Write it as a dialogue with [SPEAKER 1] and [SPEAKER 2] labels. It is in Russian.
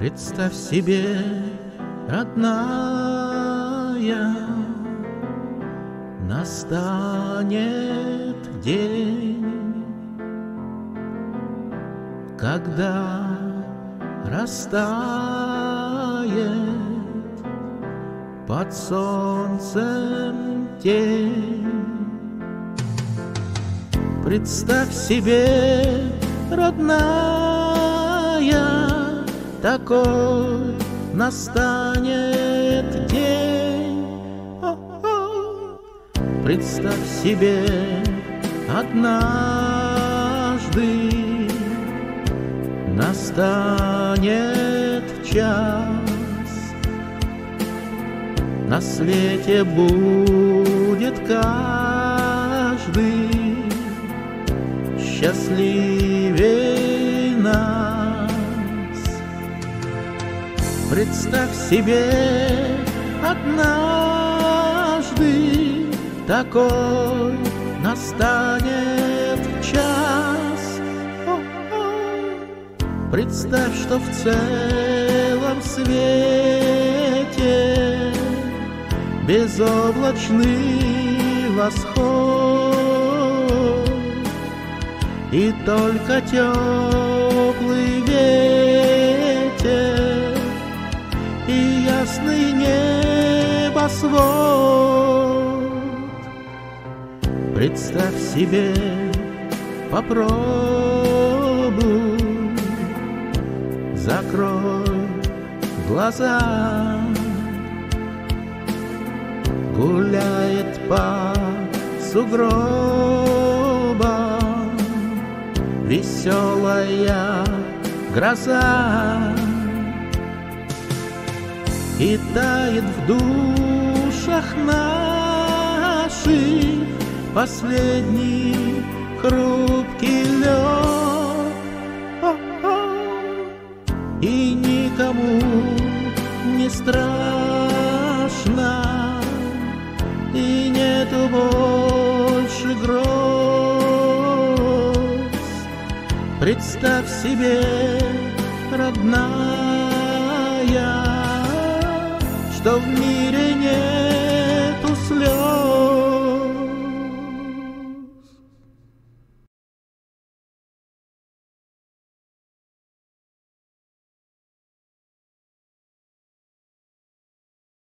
[SPEAKER 1] Представь себе, родная, настанет день, когда растает под солнцем тень. Представь себе, родная, такой настанет день. Представь себе, однажды настанет час, на свете будет каждый счастливей нас. Представь себе, однажды такой настанет час. Представь, что в целом свете безоблачный восход, и только теплый ветер и ясный небосвод. Представь себе, попробуй, закрой глаза, гуляет по сугробам веселая гроза, и тает в душах наших последний хрупкий лед, и никому не страшно, и нету больше гроз. Представь себе, родная, что в мире нету слез.